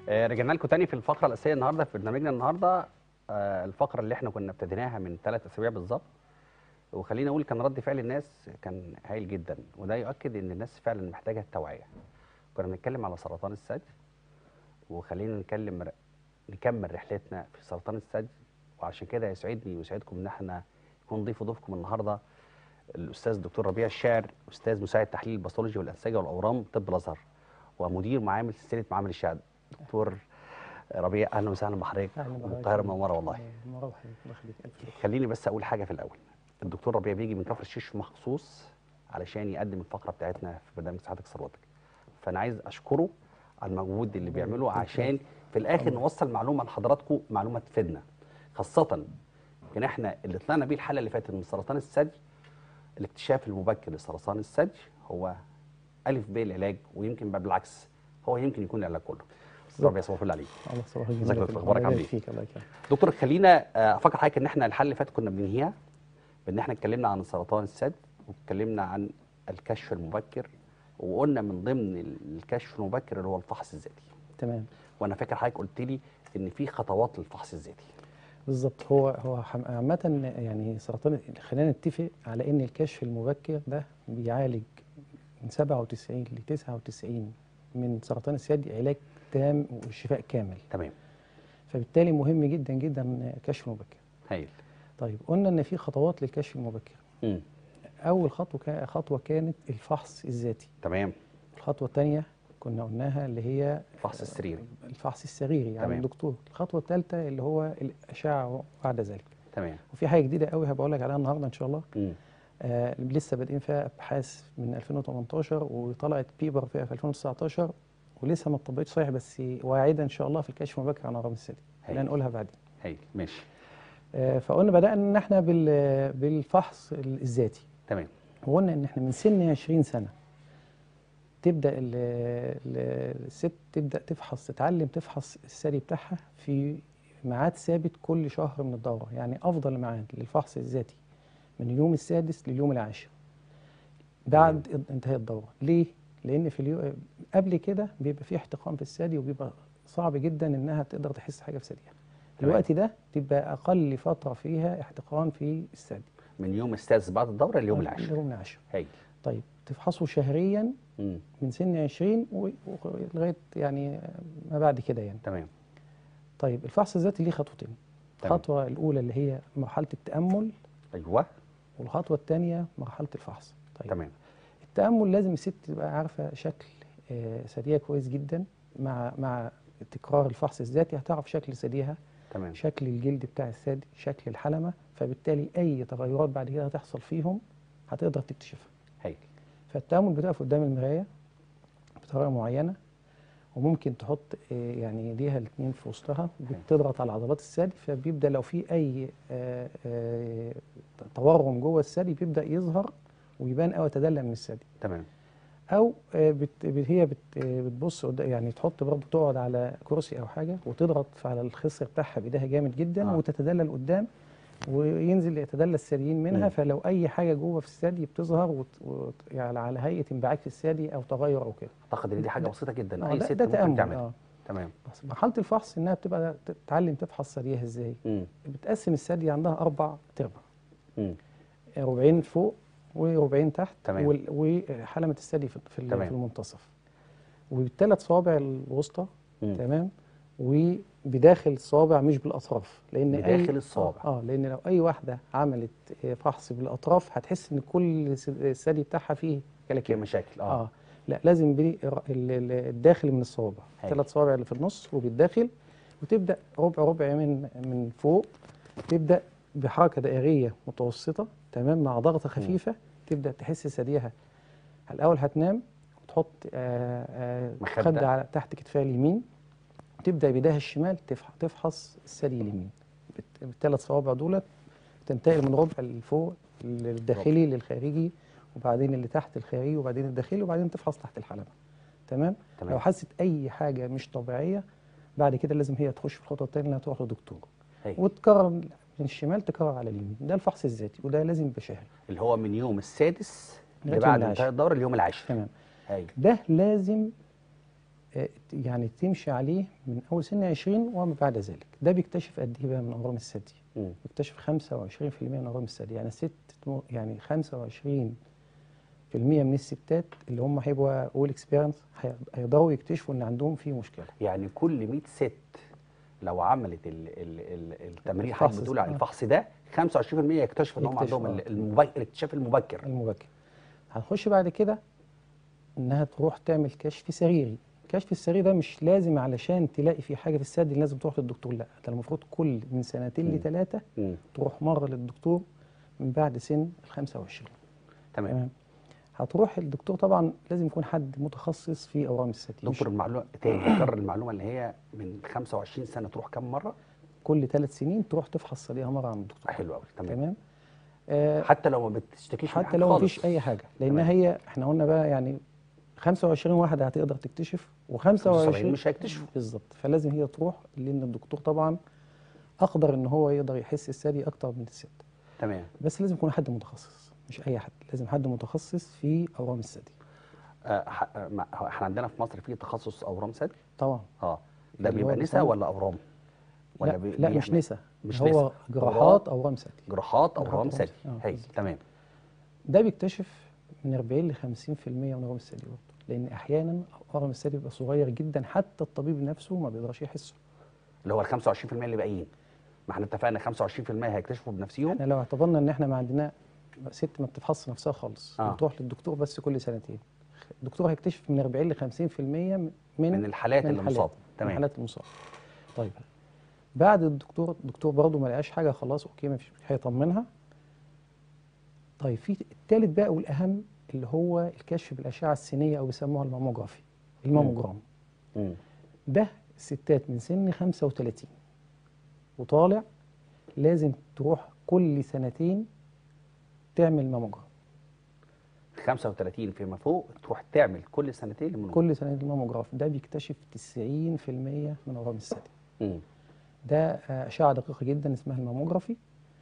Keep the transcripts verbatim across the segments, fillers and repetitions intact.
آه، رجعنا لكم تاني في الفقره الاساسيه النهارده في برنامجنا النهارده. آه، الفقره اللي احنا كنا ابتديناها من ثلاث اسابيع بالظبط، وخلينا اقول كان رد فعل الناس كان هايل جدا، وده يؤكد ان الناس فعلا محتاجه التوعيه. كنا بنتكلم على سرطان الثدي، وخلينا نتكلم نكمل رحلتنا في سرطان الثدي. وعشان كده يسعدني ويسعدكم ان احنا نكون ضيف ضيفكم النهارده الاستاذ الدكتور ربيع الشاعر، استاذ مساعد تحليل الباثولوجي والانسجه والاورام طب الازهر، ومدير معامل سلسله معامل الشعب. دكتور ربيع، اهلا وسهلا بحضرتك، اهلا والقاهره بحضرتك. منوره والله. مرحبا بحضرتك، الله يخليك، الف شكر. خليني بس اقول حاجه في الاول. الدكتور ربيع بيجي من كفر الشيش مخصوص علشان يقدم الفقره بتاعتنا في برنامج صحتك ثروتك، فانا عايز اشكره على المجهود اللي بيعمله عشان في الاخر نوصل معلومه لحضراتكم، معلومه تفيدنا، خاصه يمكن احنا اللي طلعنا بيه الحلقه اللي فاتت من سرطان الثدي. الاكتشاف المبكر لسرطان الثدي هو الف ب العلاج، ويمكن بقى بالعكس هو يمكن يكون العلاج كله. دكتور ربيع صباح الفل عليك. الله صباح الخير. ازيك يا دكتور، اخبارك عامل ايه؟ فيك الله يكرمك. دكتور خلينا آه، افكر حضرتك ان احنا الحلقه اللي فاتت كنا بننهيها بان احنا اتكلمنا عن سرطان الثدي، واتكلمنا عن الكشف المبكر، وقلنا من ضمن الكشف المبكر اللي هو الفحص الذاتي. تمام. وانا فاكر حضرتك قلت لي ان في خطوات للفحص الذاتي. بالظبط. هو هو حم- عامة يعني سرطان، خلينا نتفق على ان الكشف المبكر ده بيعالج من سبعة وتسعين ل تسعة وتسعين من سرطان الثدي علاج تام وشفاء كامل. تمام. فبالتالي مهم جدا جدا كشف مبكر. هايل. طيب قلنا ان في خطوات للكشف المبكر. امم اول خطوه كا- خطوه كانت الفحص الذاتي. تمام. الخطوه الثانيه كنا قلناها اللي هي الفحص السريري. الفحص السريري يعني تمام. الدكتور. الخطوه الثالثه اللي هو الاشعه بعد ذلك. تمام. وفي حاجه جديده قوي هبقول لك عليها النهارده ان شاء الله. امم آه لسه بادئين فيها ابحاث من ألفين وتمنتاشر، وطلعت بيبر فيها في ألفين وتسعتاشر، ولسه ما اتطبقتش صحيح، بس واعده ان شاء الله في الكشف المبكر عن اورام الثدي. خلينا نقولها بعدين. هايل. ماشي. آه فقلنا بدانا ان احنا بال- بالفحص الذاتي. تمام. وقلنا ان احنا من سن عشرين سنه تبدا ال- ال- الست تبدا تفحص، تتعلم تفحص الثدي بتاعها في ميعاد ثابت كل شهر من الدوره. يعني افضل ميعاد للفحص الذاتي من اليوم السادس لليوم العاشر بعد تمام. انتهاء الدوره. ليه؟ لان في اليو... قبل كده بيبقى فيه احتقان في الثدي، وبيبقى صعب جدا انها تقدر تحس حاجه في ثديها. الوقت ده تبقى اقل فتره فيها احتقان في الثدي من يوم السادس بعد الدوره لليوم العاشر. اليوم العاشر. هايل. طيب تفحصه شهريا امم من سن عشرين و- ولغايه يعني ما بعد كده يعني. تمام. طيب الفحص الذاتي ليه خطوتين. تمام. الخطوه الاولى اللي هي مرحله التامل، ايوه. والخطوه الثانيه مرحله الفحص. طيب تمام. التامل لازم الست تبقى عارفه شكل آه، ثديها كويس جدا. مع مع تكرار الفحص الذاتي هتعرف شكل ثديها، تمام. شكل الجلد بتاع الثدي، شكل الحلمه، فبالتالي اي تغيرات بعد كده هتحصل فيهم هتقدر تكتشفها. هايل. فالتامل بتقف قدام المرايه بطريقه معينه، وممكن تحط آه، يعني ايديها الاثنين في وسطها وبتضغط على عضلات الثدي، فبيبدا لو في اي آه، آه، تورم جوه الثدي بيبدا يظهر ويبان او يتدلى من الثدي. تمام. او آه، بت بت- هي بت آه، بتبص قد- يعني تحط برضه، تقعد على كرسي او حاجه وتضغط على الخصر بتاعها بايديها جامد جدا آه. وتتدلى لقدام، وينزل يتدلى الثديين منها. مم. فلو اي حاجه جوه في الثدي بتظهر وت... وت... يعني على هيئه انبعاج في الثدي او تغير او كده. اعتقد ان دي حاجه ده- بسيطه جدا، آه، اي ده- ست ده ممكن تأمل. تعملها. اه تمام. بس مرحله الفحص انها بتبقى تتعلم تفحص ثديها ازاي. امم بتقسم الثدي عندها اربع تربع، امم ربعين فوق وربعين تحت، تمام. وال- وحلمه الثدي في في ال- تمام. في المنتصف، وبالثلاث صوابع الوسطى. مم. تمام. وبداخل الصوابع مش بالاطراف، لان أي- بداخل الصوابع. اه لان لو اي واحده عملت آه، فحص بالاطراف هتحس ان كل س- الثدي بتاعها فيه في كلاكيع. مشاكل. اه, اه لا، لازم بي- ال- ال- الداخل من الصوابع، هايل. ثلاث صوابع اللي في النص وبالداخل، وتبدا ربع ربع من من فوق، تبدا بحركه دائريه متوسطه تمام مع ضغطه خفيفه. تبدا تحس ثديها. الاول هتنام وتحط آه، آه، مخدة. خدة على تحت كتفها اليمين، تبدا بايديها الشمال تفح- تفحص الثدي اليمين بت- بالثلاث صوابع دولت. تنتقل من ربع اللي فوق الداخلي للخارجي، وبعدين اللي تحت الخارجي، وبعدين الداخلي، وبعدين تفحص تحت الحلبة. تمام؟ تمام. لو حست اي حاجه مش طبيعيه بعد كده لازم هي تخش في الخطوه الثانيه انها تروح لدكتور، هايل. وتكرر من الشمال تكرر على اليمين. ده الفحص الذاتي، وده لازم يبقى شهري. اللي هو من يوم السادس لغاية لبعد يوم انتهاء العاشر. الدوره اليوم العاشر. تمام. هايل. ده لازم آه، يعني تمشي عليه من اول سن عشرين وما بعد ذلك. ده بيكتشف قد ايه بقى من اورام الثدي؟ مم. بيكتشف خمسة وعشرين في المية من اورام الثدي. يعني ست يعني خمسة وعشرين في المية من الستات اللي هم هيبقوا اول اكسبيرينس هيقدروا يكتشفوا ان عندهم في مشكله. يعني كل مية ست لو عملت ال ال ال التمرين اللي حضرتك الفحص بتقول على آه. الفحص ده خمسة وعشرين في المية يكتشف ان هم يكتشفوا عندهم آه. ال- المبكر الاكتشاف المبكر. المبكر. هنخش بعد كده انها تروح تعمل كشف سريري. الكشف السريري ده مش لازم علشان تلاقي في حاجه في الثدي لازم تروح للدكتور، لا، ده المفروض كل من سنتين مم. لثلاثه مم. تروح مره للدكتور من بعد سن ال خمسة وعشرين. تمام. تمام. هتروح الدكتور، طبعا لازم يكون حد متخصص في اورام الثدي. مش دكتور المعلومه تاني نكرر المعلومه اللي هي من خمسة وعشرين سنه تروح كم مره؟ كل ثلاث سنين تروح تفحص ثديها مره عند الدكتور. حلو قوي. تمام. تمام. آه حتى لو ما بتشتكيش من حتى حاجه لو خالص. مفيش اي حاجه، لان تمام. هي احنا قلنا بقى يعني خمسة وعشرين واحده هتقدر تكتشف خمسة وسبعين و25 مش هيكتشفوا. بالظبط. فلازم هي تروح، لان الدكتور طبعا اقدر ان هو يقدر يحس الثدي اكتر من الست. تمام. بس لازم يكون حد متخصص، مش اي حد، لازم حد متخصص في اورام الثدي. آه ح- آه، ما- هو احنا عندنا في مصر في تخصص اورام ثدي. طبعا. اه ده اللي هو بيبقى نسا بيسمى- ولا اورام؟ ولا لا بي- لا مش بيعمل- نسا، مش هو نسا. جراحات اورام ثدي. جراحات جراحات اورام أورام ثدي. ثدي. آه، هايل. بالظبط. تمام. ده بيكتشف من أربعين ل خمسين في المية من اورام الثدي برضه، لان احيانا اورام الثدي بيبقى صغير جدا حتى الطبيب نفسه ما بيقدرش يحسه. اللي هو ال خمسة وعشرين في المية اللي باقيين، ما احنا اتفقنا خمسة وعشرين في المية هيكتشفوا بنفسهم. احنا لو اعتبرنا ان احنا ما عندنا ست ما بتفحص نفسها خالص، آه. بتروح للدكتور بس كل سنتين، الدكتور هيكتشف من أربعين ل خمسين في المية من من الحالات من اللي الحالات مصابه. من تمام. حالات المصاب. طيب بعد الدكتور الدكتور برضه ما لقاش حاجه، خلاص اوكي ما فيش، هيطمنها. طيب في الثالث بقى والاهم اللي هو الكشف بالاشعه السينيه او بيسموها الماموجرافي، الماموجرام. مم. ده الستات من سن خمسة وثلاثين وطالع لازم تروح كل سنتين تعمل ماموجرام. خمسة وثلاثين فيما فوق تروح تعمل كل سنتين المنوم. كل سنتين الماموجراف. ده بيكتشف تسعين في المية من اورام الثدي. مم. ده آه، اشعه دقيقه جدا اسمها الماموجرافي،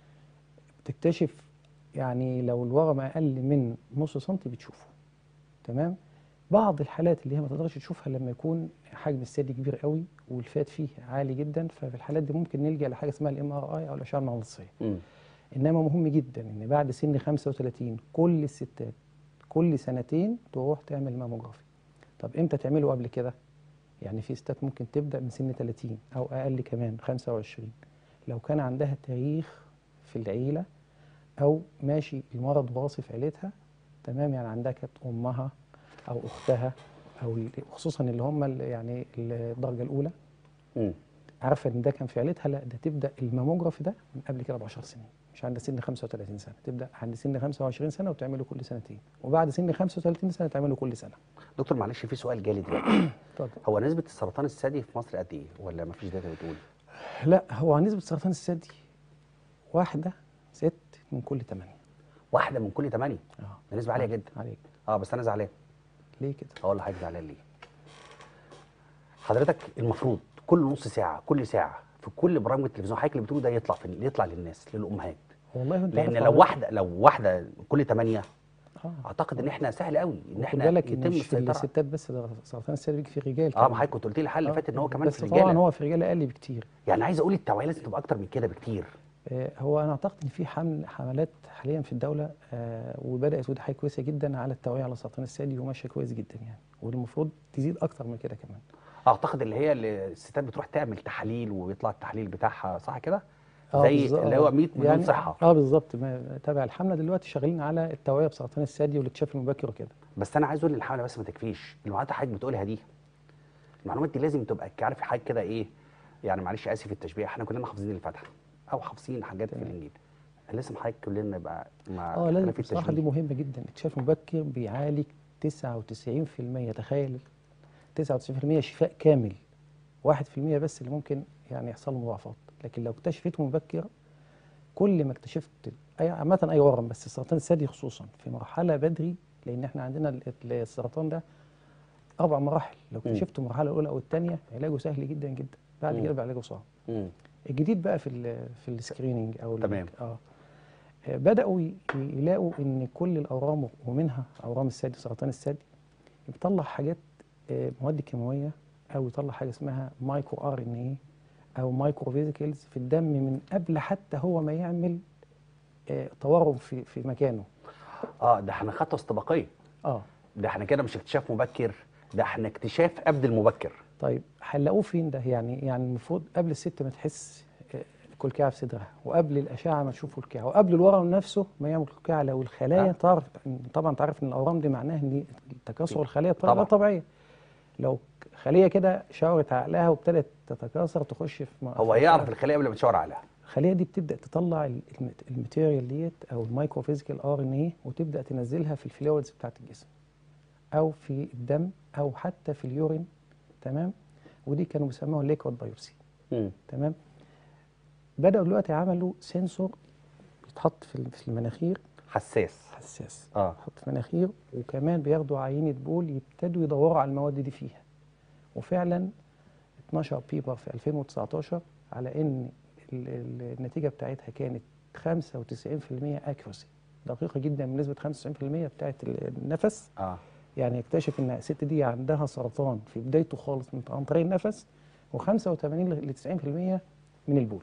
بتكتشف يعني لو الورم اقل من نص سنتي بتشوفه. تمام. بعض الحالات اللي هي ما تقدرش تشوفها لما يكون حجم الثدي كبير قوي والفات فيه عالي جدا، ففي الحالات دي ممكن نلجا لحاجه اسمها الام ار اي او الاشعه المغناطيسيه. مم. انما مهم جدا ان بعد سن خمسة وثلاثين كل الستات كل سنتين تروح تعمل ماموجرافي. طب امتى تعمله قبل كده؟ يعني في ستات ممكن تبدا من سن ثلاثين او اقل كمان خمسة وعشرين، لو كان عندها تاريخ في العيله او ماشي المرض واصف عيلتها. تمام. يعني عندها كانت امها او اختها او ال- خصوصا اللي هم ال- يعني الدرجه الاولى مم. عارفه ان ده كان في عيلتها، لا ده تبدا الماموجرافي ده من قبل كده ب عشر سنين، مش عند سن خمسة وثلاثين سنه، تبدا عند سن خمسة وعشرين سنه وتعمله كل سنتين، وبعد سن خمسة وثلاثين سنه تعمله كل سنه. دكتور معلش في سؤال جالي دلوقتي. اتفضل. هو نسبة السرطان الثدي في مصر قد ايه؟ ولا ما فيش داتا بتقول؟ لا هو نسبه سرطان الثدي واحده ست من كل ثمانيه. واحدة من كل ثمانية. اه ده نسبة عالية جدا. عليك. اه بس انا زعلان. ليه كده؟ هقول لحضرتك زعلان ليه. حضرتك المفروض كل نص ساعة كل ساعة في كل برامج التلفزيون حضرتك اللي بتقوله ده يطلع في يطلع للناس للأمهات. والله انت لأن عارف لو حضرتك- واحدة لو واحدة كل ثمانية اه اعتقد ان احنا سهل قوي ان خد احنا بالك ان يتم مش في السيطرة. الستات بس، ده سرطان الثدي بيجي في الرجال اه كمان. ما حضرتك كنت قلت لي الحلقة اللي آه، فاتت ان هو كمان بس في الرجالة. طبعا هو في الرجاله اقل بكتير. يعني عايز اقول التوعية لازم تبقى اكتر من كده بكتير. آه، هو انا اعتقد ان في حمل حملات حاليا في الدوله، آه، وبدات ودي حاجه كويسه جدا على التوعيه على سرطان الثدي وماشيه كويس جدا يعني، والمفروض تزيد اكتر من كده كمان. اعتقد اللي هي اللي الستات بتروح تعمل تحاليل وبيطلع التحليل بتاعها صح كده؟ اه زي بالظبط. اللي هو مية مليون يعني صحة. اه بالظبط. ما- تابع الحمله دلوقتي شغالين على التوعيه بسرطان الثدي والاكتشاف المبكر وكده. بس انا عايز اقول الحمله بس ما تكفيش، المعلومات اللي حضرتك بتقولها دي المعلومات دي لازم تبقى عارف حاجه كده ايه، يعني معلش اسف في التشبيه، احنا كلنا حافظين الفاتحه او حافظين حاجات في الانجيل، لازم حضرتك كلنا نبقى مع اه لازم اختلاف بصراحه دي التشبيه. مهمه جدا. الاكتشاف المبكر بيعالج تسعة وتسعين في المية. تخيل تسعة وتسعين في المية شفاء كامل، واحد في المية بس اللي ممكن يعني يحصل له مضاعفات. لكن لو اكتشفته مبكر، كل ما اكتشفت اي عامه اي ورم بس سرطان الثدي خصوصا في مرحله بدري، لان احنا عندنا ال- ال- السرطان ده اربع مراحل، لو مم. اكتشفته المرحله الاولى او الثانيه علاجه سهل جدا جدا، بعد مم. كده بقى علاجه صعب. امم الجديد بقى في ال في السكريننج او ال- تمام. اه آه، بداوا ي- يلاقوا ان كل الاورام ومنها اورام الثدي سرطان الثدي بتطلع حاجات آه، مواد كيماويه، او يطلع حاجه اسمها مايكرو ار ان اي او مايكرو فيزيكلز في الدم من قبل حتى هو ما يعمل آه، تورم في في مكانه. اه ده احنا خطوه استباقيه. اه ده احنا كده مش اكتشاف مبكر، ده احنا اكتشاف قبل المبكر. طيب هنلاقوه فين ده؟ يعني يعني المفروض قبل الست ما تحس آه، الكلكعه في صدرها، وقبل الاشعه ما تشوف الكلكعه، وقبل الورم نفسه ما يعمل كلكعه، لو الخلايا اه تعرف. طبعا تعرف ان الاورام دي معناها ان تكاثر الخلايا بطريقه غير طبعا. طبيعيه. لو خليه كده شاورت عقلها وابتدت تتكاثر تخش في م- هو في هيعرف اشعه، الخليه قبل ما تشاور عليها. الخليه دي بتبدا تطلع ال- المت- الماتيريال ديت او المايكرو فيزيكال ار ان ايه، وتبدا تنزلها في الفلويدز بتاعت الجسم، او في الدم، او حتى في اليورين. تمام. ودي كانوا بيسموها ليكويد بايوبسي. امم تمام. بداوا دلوقتي عملوا سنسور بيتحط في ال- في المناخير، حساس. حساس، اه يحط في مناخير، وكمان بياخدوا عينه بول يبتدوا يدوروا على المواد دي فيها. وفعلا اتنشر بيبر في ألفين وتسعتاشر على ان ال- ال- النتيجه بتاعتها كانت خمسة وتسعين في المية اكيوسي، دقيقه جدا بنسبه خمسة وتسعين في المية بتاعت ال- النفس. اه يعني يكتشف ان الست دي عندها سرطان في بدايته خالص من عن طريق النفس، و85 ل تسعين في المية من البول.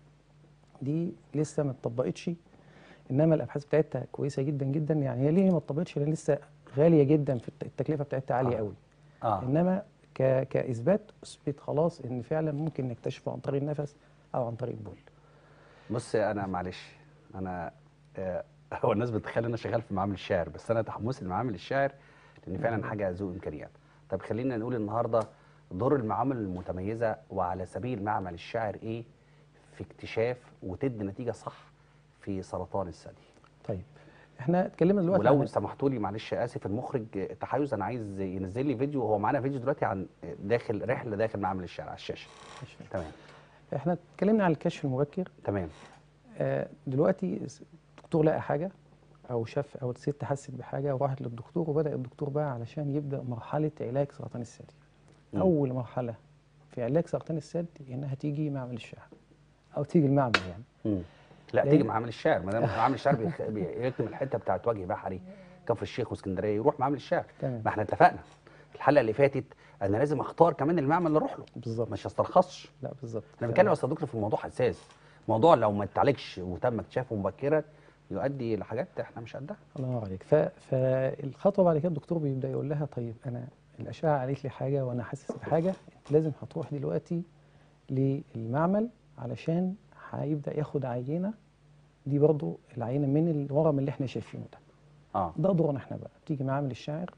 دي لسه ما اتطبقتش، انما الابحاث بتاعتها كويسه جدا جدا. يعني هي ليه ما اتطبقتش؟ لان لسه غاليه جدا، في الت- التكلفه بتاعتها عاليه اه قوي. اه انما ك... كاثبات اثبت خلاص ان فعلا ممكن نكتشفه عن طريق النفس او عن طريق البول. بص انا معلش، انا آه هو الناس بتتخيل ان انا شغال في معامل الشعر، بس انا تحمسي لمعامل الشعر لان فعلا حاجه ذو امكانيات. طب خلينا نقول النهارده دور المعامل المتميزه وعلى سبيل معمل الشعر ايه في اكتشاف وتدي نتيجه صح في سرطان الثدي. طيب احنا اتكلمنا دلوقتي ولو عن سمحتوا لي معلش اسف المخرج آه، تحيز، انا عايز ينزل لي فيديو، هو معانا فيديو دلوقتي عن داخل رحله داخل معمل الشعر على الشاشه. تمام احنا اتكلمنا عن الكشف المبكر. تمام. آه، دلوقتي الدكتور لقى حاجه، او شاف، او الست حست بحاجه وراحت للدكتور، وبدا الدكتور بقى علشان يبدا مرحله علاج سرطان الثدي. مم. اول مرحله في علاج سرطان الثدي انها تيجي معمل الشعر، او تيجي المعمل يعني. مم. لا لأن- تيجي معامل الشعر، ما دام معامل الشعر بيخ... بيكتم الحته بتاعت وجه بحري كفر الشيخ واسكندريه يروح معامل الشعر. تمام. ما احنا اتفقنا الحلقه اللي فاتت انا لازم اختار كمان المعمل اللي اروح له، بالظبط. مش هسترخصش. لا بالظبط. احنا بنتكلم يا استاذ دكتور في موضوع حساس، موضوع لو ما اتعالجش وتم اكتشافه مبكرا يؤدي لحاجات احنا مش قدها. الله ينور عليك. ف... فالخطوه بعد كده الدكتور بيبدا يقول لها طيب انا الاشعه قالت لي حاجه وانا حاسس بحاجه، انت لازم هتروح دلوقتي للمعمل علشان هيبدا ياخد عينه. دي برضو العينه من الورم اللي احنا شايفينه ده. اه ده دورنا احنا بقى، بتيجي معامل الشاعر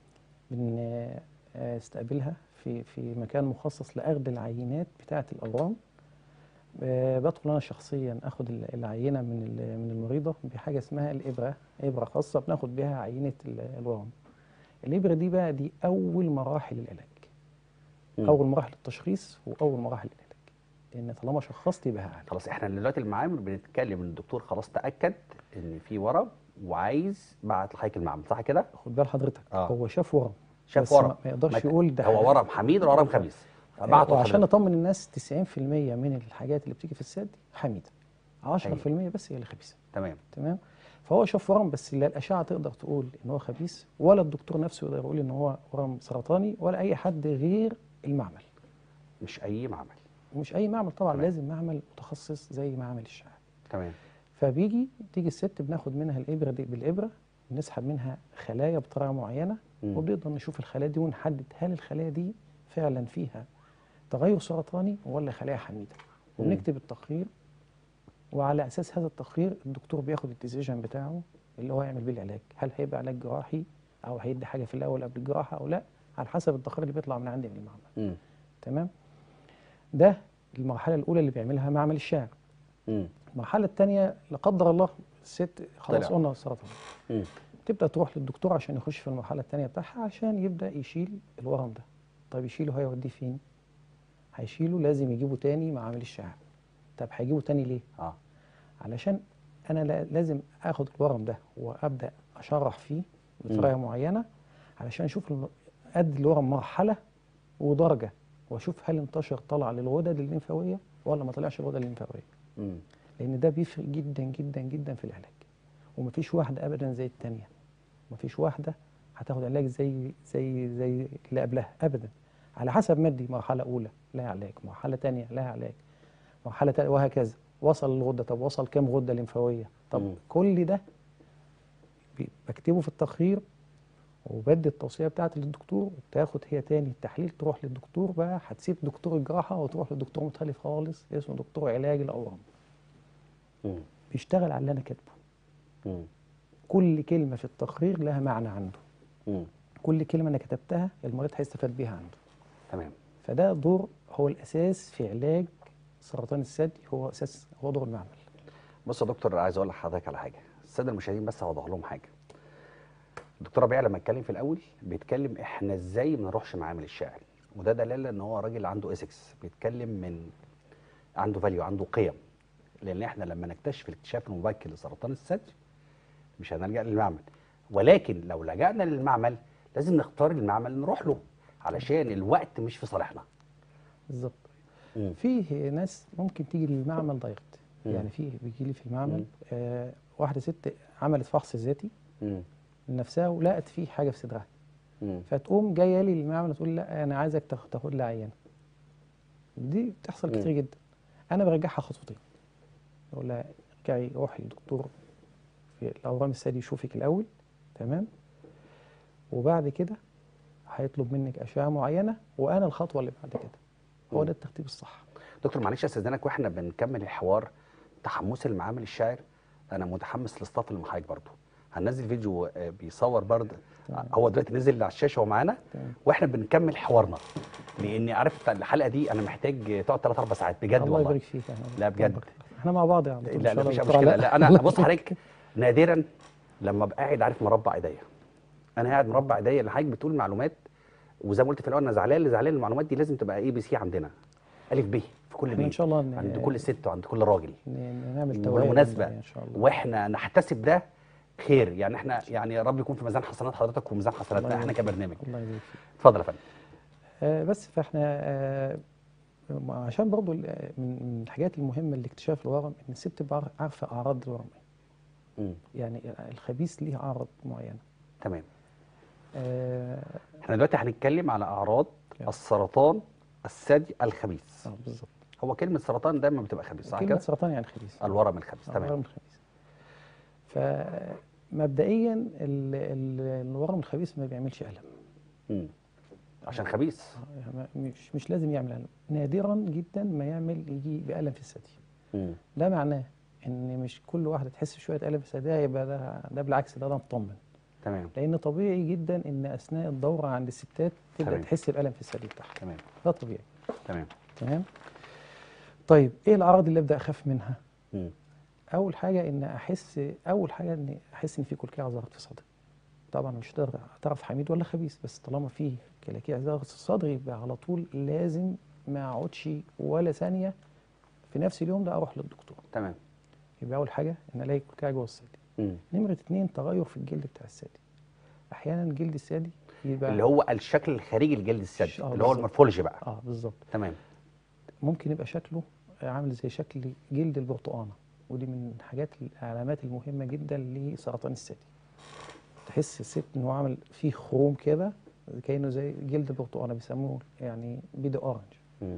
بنستقبلها في في مكان مخصص لاخذ العينات بتاعه الاورام. آه، بدخل انا شخصيا اخد ال- العينه من ال- من المريضه بحاجه اسمها الابره، ابره خاصه بناخد بها عينه ال- الورم. الابره دي بقى دي اول مراحل العلاج، مم. اول مراحل التشخيص واول مراحل العلاج، لان طالما شخصت يبقى هعالج. خلاص احنا دلوقتي المعامل بنتكلم ان الدكتور خلاص تاكد ان في ورم وعايز بعت لحضرتك المعمل، صح كده؟ خد بال حضرتك، آه. هو شاف ورم، شاف بس ورم ما ما يقدرش ما- يقول ده هو ح- ورم حميد ولا ورم بالظبط. خبيث، فبعته وعشان لحضرتك. نطمن الناس تسعين في المية من الحاجات اللي بتيجي في الثدي حميده، عشرة في المية بس هي اللي خبيثه. تمام. تمام. فهو شاف ورم، بس لا الاشعه تقدر تقول ان هو خبيث، ولا الدكتور نفسه يقدر يقول ان هو ورم سرطاني، ولا اي حد غير المعمل. مش اي معمل. ومش اي معمل طبعا، تمام. لازم معمل متخصص زي معمل الشعر. تمام. فبيجي تيجي الست بناخد منها الابره دي، بالابره نسحب منها خلايا بطريقه معينه، مم. وبنقدر نشوف الخلايا دي ونحدد هل الخلايا دي فعلا فيها تغير سرطاني ولا خلايا حميده، مم. وبنكتب التقرير. وعلى اساس هذا التقرير الدكتور بياخد الديسيجن بتاعه اللي هو يعمل بيه العلاج، هل هيبقى علاج جراحي او هيدي حاجه في الاول قبل الجراحه او لا، على حسب التقرير اللي بيطلع من عندي من المعمل. مم. تمام. ده المرحله الاولى اللي بيعملها معمل الشعر. مم. المرحله الثانيه لا قدر الله الست خلاص طلع. قلنا سرطان، مم. تبدا تروح للدكتور عشان يخش في المرحله الثانيه بتاعها عشان يبدا يشيل الورم ده. طيب يشيله هيوديه فين؟ هيشيله لازم يجيبه تاني معامل الشعر. طب هيجيبه تاني ليه؟ اه علشان انا لا- لازم اخد الورم ده وابدا اشرح فيه بطريقه معينه علشان اشوف الم- قد الورم مرحله ودرجه، واشوف هل انتشر طلع للغدد الليمفاويه ولا ما طلعش الغدد الليمفاويه، مم. لان ده بيفرق جدا جدا جدا في العلاج. ومفيش واحده ابدا زي الثانيه، مفيش واحده هتاخد علاج زي زي زي اللي قبلها ابدا. على حسب مدي، مرحله اولى لها علاج، مرحله ثانيه لها علاج، مرحله تالية وهكذا. وصل الغده، طب وصل كام غده لمفاويه؟ طب مم. كل ده بي- بكتبه في التقرير، وبدي التوصيه بتاعتي للدكتور، وتاخد هي تاني التحليل تروح للدكتور بقى، هتسيب دكتور الجراحه وتروح لدكتور مختلف خالص اسمه دكتور علاج الاورام، مم. بيشتغل على اللي انا كاتبه. مم. كل كلمه في التقرير لها معنى عنده، مم. كل كلمه انا كتبتها المريض هيستفاد بيها عنده. تمام. فده دور، هو الاساس في علاج سرطان الثدي، هو اساس، هو دور المعمل. بص يا دكتور، عايز اقول لحضرتك على حاجه، الساده المشاهدين بس هوضح لهم حاجه. الدكتور ربيع لما اتكلم في الاول بيتكلم احنا ازاي ما نروحش معامل الشاعر، وده دلاله ان هو راجل عنده اسكس، بيتكلم من عنده فاليو، عنده قيم. لان احنا لما نكتشف الاكتشاف المبكر لسرطان الثدي مش هنلجا للمعمل، ولكن لو لجأنا للمعمل لازم نختار المعمل نروح له، علشان الوقت مش في صالحنا. بالظبط. مم. فيه ناس ممكن تيجي للمعمل دايركت، مم. يعني فيه بيجي لي في المعمل مم. آه واحده ست عملت فحص ذاتي مم. لنفسها ولقت فيه حاجه في صدرها، مم. فتقوم جايه لي للمعمل تقول لا انا عايزك تاخ- تاخد لي عينه. دي بتحصل مم. كتير جدا. انا برجعها خطوتين، اقول لها ارجعي روحي للدكتور في الاورام الثدي يشوفك الاول، تمام، وبعد كده هيطلب منك اشعه معينه، وانا الخطوه اللي بعد كده. هو مم. ده الترتيب الصح. دكتور معلش استاذنك، واحنا بنكمل الحوار تحمس المعامل الشاعر، انا متحمس للصف اللي مع حضرتك برضه. هننزل فيديو آه، بيصور برضه، تمام. هو دلوقتي نزل على الشاشه ومعانا، تمام. واحنا بنكمل حوارنا، لاني عارف الحلقه دي انا محتاج تقعد ثلاث اربع ساعات بجد الله والله. يبارك فيك يا أحمد. لا بجد. احنا مع بعض يا دكتور ان لا شاء لا الله مفيش يا دكتور مشكله. علاء. لا انا بص حضرتك، نادرا لما ابقى قاعد عارف مربع ايديا، انا قاعد مربع ايديا اللي حضرتك بتقول معلومات، وزي ما قلت في الاول انا زعلان، اللي زعلان المعلومات دي لازم تبقى اي بي سي عندنا، الف ب في كل احنا بيت، ان شاء الله ن- عند كل ست وعند كل راجل. ن- نعمل توعيه بالمناسبه ان شاء الله. واحنا نحتسب ده خير، يعني احنا يعني يا رب يكون في ميزان حسنات حضرتك وميزان حسناتنا الله احنا يبارك فيك. كبرنامج. الله يبارك فيك. اتفضل يا فندم. آه بس فاحنا آه عشان برضو ال- من من الحاجات المهمه لاكتشاف الورم ان الست تبقى عار- عارفه اعراض الورم ايه. مم. يعني الخبيث ليه اعراض معينه. تمام. آه احنا دلوقتي هنتكلم على اعراض نعم. السرطان الثدي الخبيث. اه بالظبط. هو كلمه سرطان دايما بتبقى خبيث صح كلمه كده؟ سرطان يعني خبيث. الورم الخبيث. آه، تمام. الورم الخبيث. فمبدئيا ال- ال- الورم الخبيث ما بيعملش الم. مم. عشان خبيث. آه، يعني مش مش لازم يعمل الم، نادرا جدا ما يعمل يجي بألم في الثدي. مم. ده معناه ان مش كل واحده تحس بشويه الم في ثديها يبقى ده ده بالعكس، ده ده مطمن. تمام. لان طبيعي جدا ان اثناء الدوره عند الستات تبدا تمام. تحس بالم في الثدي بتاعها. تمام. ده طبيعي. تمام. تمام. طيب ايه الاعراض اللي ابدا اخاف منها؟ مم. اول حاجه ان احس اول حاجه ان احس ان في كلكيعه ظهرت في صدري. طبعا مش هتقدر تعرف حميد ولا خبيث، بس طالما في كلاكيع ظهرت في صدري يبقى على طول لازم ما اقعدش ولا ثانيه في نفس اليوم ده اروح للدكتور. تمام. يبقى اول حاجه ان الاقي كلكيعه جوه الثدي. مم. نمره اتنين تغير في الجلد بتاع الثدي. احيانا جلد الثدي يبقى اللي هو الشكل الخارجي لجلد الثدي ش- آه اللي هو بالظبط. المورفولوجي بقى. اه بالظبط. تمام. ممكن يبقى شكله عامل زي شكل جلد البرتقانه، ودي من الحاجات العلامات المهمه جدا لسرطان الثدي. تحس الست انه عامل فيه خروم كده كانه زي جلد البرتقانه، بيسموه يعني بيض اورنج. مم.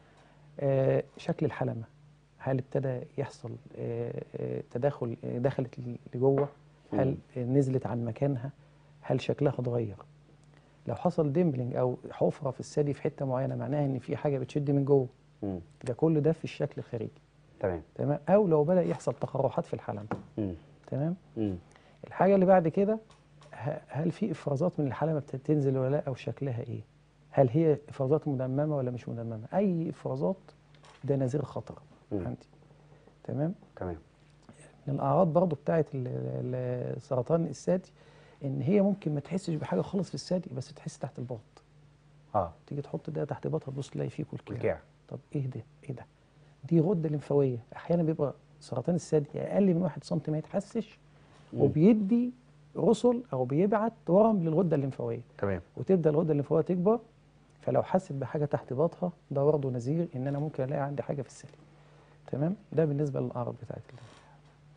آه شكل الحلمه، هل ابتدى يحصل آه آه تداخل، آه دخلت لجوه، هل آه نزلت عن مكانها، هل شكلها اتغير. لو حصل ديمبلينج او حفره في الثدي في حته معينه معناها ان في حاجه بتشد من جوه. مم. ده كل ده في الشكل الخارجي. تمام. تمام. او لو بدا يحصل تقرحات في الحلمه. مم. تمام. مم. الحاجه اللي بعد كده، ه- هل في افرازات من الحلمه بتنزل ولا لا، او شكلها ايه؟ هل هي افرازات مدممه ولا مش مدممه؟ اي افرازات ده نذير خطر مم. عندي. تمام. تمام. من الاعراض برضو بتاعه ال- ال- سرطان الثدي ان هي ممكن ما تحسش بحاجه خالص في الثدي، بس تحس تحت الباط. اه. تيجي تحط ده تحت باطها تبص تلاقي فيه كلكيع. كلكيع. طب ايه ده؟ ايه ده؟ دي غده لمفاويه. احيانا بيبقى سرطان الثدي اقل من واحد سم ما يتحسش، مم. وبيدي رسل او بيبعت ورم للغده الليمفاويه، تمام. وتبدا الغده الليمفاويه تكبر. فلو حست بحاجه تحت باطها ده برضه نذير ان انا ممكن الاقي عندي حاجه في الثدي. تمام. ده بالنسبه للاعراض بتاعت ال-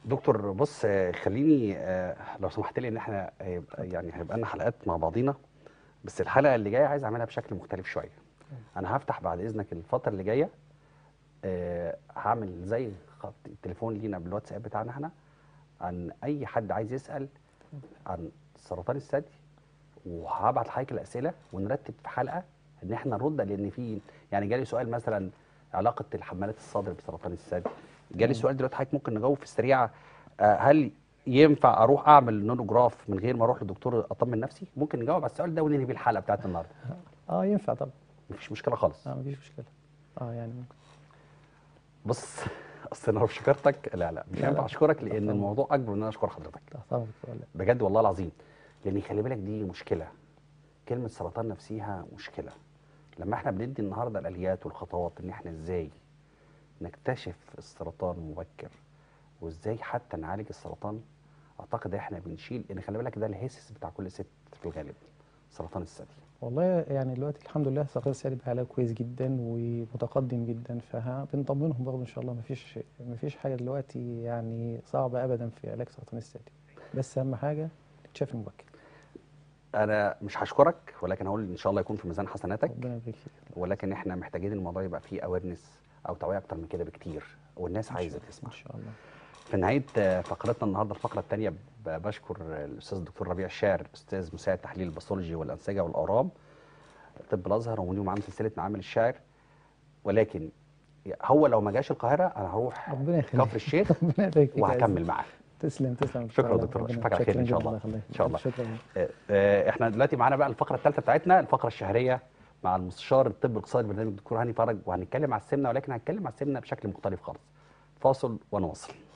دكتور بص، آه، خليني آه، لو سمحت لي ان احنا هيبقى يعني هيبقى لنا حلقات مع بعضينا، بس الحلقه اللي جايه عايز اعملها بشكل مختلف شويه. انا هفتح بعد اذنك الفتره اللي جايه، آه، هعمل زي خط التليفون لينا بالواتساب بتاعنا احنا، عن اي حد عايز يسال عن سرطان الثدي، وهبعت لحضرتك الاسئله ونرتب في حلقه ان احنا نرد. لان في يعني جالي سؤال مثلا علاقه الحمالات الصدر بسرطان الثدي، جالي تمام. سؤال دلوقتي حضرتك ممكن نجاوب في السريعه. آه، هل ينفع اروح اعمل نونوجراف من غير ما اروح لدكتور اطمن نفسي؟ ممكن نجاوب على السؤال ده وننهي بيه الحلقه بتاعت النهارده. اه ينفع طبعا. مفيش مشكله خالص. اه مفيش مشكله. اه يعني ممكن. بص، اصل انا لو شكرتك لا لا مش لا هينفع لا اشكرك، تحت لان امرك. الموضوع اكبر من ان انا اشكر حضرتك. تحت امرك ولا. بجد والله العظيم، لان خلي بالك دي مشكله. كلمه سرطان نفسيها مشكله. لما احنا بندي النهارده الاليات والخطوات ان احنا ازاي نكتشف السرطان مبكر، وازاي حتى نعالج السرطان، اعتقد احنا بنشيل. ان خلي بالك ده الهيسس بتاع كل ست في الغالب، سرطان الثدي. والله يعني دلوقتي الحمد لله سرطان الثدي بقى علاج كويس جدا ومتقدم جدا، فبنطمنهم برضه ان شاء الله. مفيش مفيش حاجه دلوقتي يعني صعبه ابدا في علاج سرطان الثدي، بس اهم حاجه الاكتشاف المبكر. انا مش هشكرك، ولكن هقول ان شاء الله يكون في ميزان حسناتك. ربنا يبارك فيك. ولكن احنا محتاجين الموضوع يبقى فيه اويرنس او توعيه اكتر من كده بكتير، والناس ان عايزه شاء تسمع. ان شاء الله. في نهايه آه، فقرتنا النهارده، الفقره الثانيه، بشكر الاستاذ الدكتور ربيع الشاعر، استاذ مساعد تحليل الباثولوجي والانسجه والاورام، طب الازهر، ومدير معامل سلسله معامل الشاعر. ولكن هو لو ما جاش القاهره انا هروح ربنا يخليك. كفر الشيخ ربنا يبارك فيك يا عزيزي. وهكمل معاه. تسلم تسلم ان شاء شكرا يا الله. دكتور، ربنا اشوفك على خير شكرا ان شاء جدا. الله. الله يخليك. ان شاء الله. شكرا. آه، آه، احنا دلوقتي معانا بقى الفقره الثالثه بتاعتنا، الفقره الشهريه مع المستشار الطب الاقتصادي برنامج الدكتور هاني فرج، وهنتكلم على السمنه، ولكن هنتكلم على السمنه بشكل مختلف خالص. فاصل ونواصل.